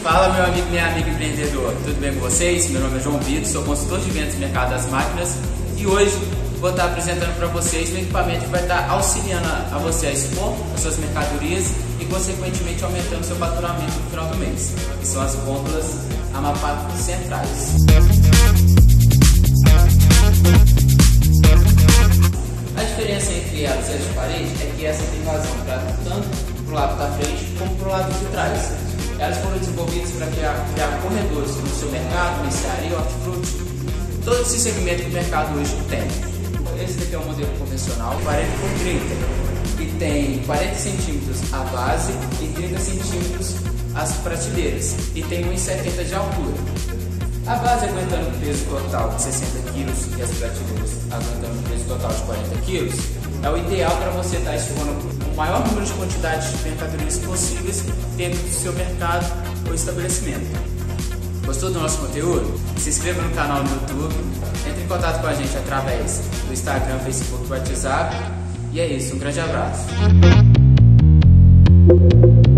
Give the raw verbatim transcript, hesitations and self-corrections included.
Fala, meu amigo, minha amiga empreendedor, tudo bem com vocês? Meu nome é João Vitor, sou consultor de vendas do mercado das máquinas e hoje vou estar apresentando para vocês um equipamento que vai estar auxiliando a você a expor as suas mercadorias e consequentemente aumentando seu faturamento no final do mês, que são as gôndolas Amapá centrais. A diferença entre elas e as de parede é que essa tem vazão pra, tanto para o lado da frente como para o lado de trás. Elas foram desenvolvidas para criar, criar corredores no seu mercado, mercearia, hortifruti, todo esse segmento que o mercado hoje tem. Esse aqui é um modelo convencional, quarenta por trinta, que tem quarenta centímetros a base e trinta centímetros as prateleiras, e tem um e setenta de altura. A base aguentando o peso total de sessenta quilos e as prateleiras aguentando o peso total de quarenta quilos, é o ideal para você estar expondo o maior número de quantidades de mercadorias possíveis dentro do seu mercado ou estabelecimento. Gostou do nosso conteúdo? Se inscreva no canal no YouTube, entre em contato com a gente através do Instagram, Facebook e WhatsApp. E é isso, um grande abraço.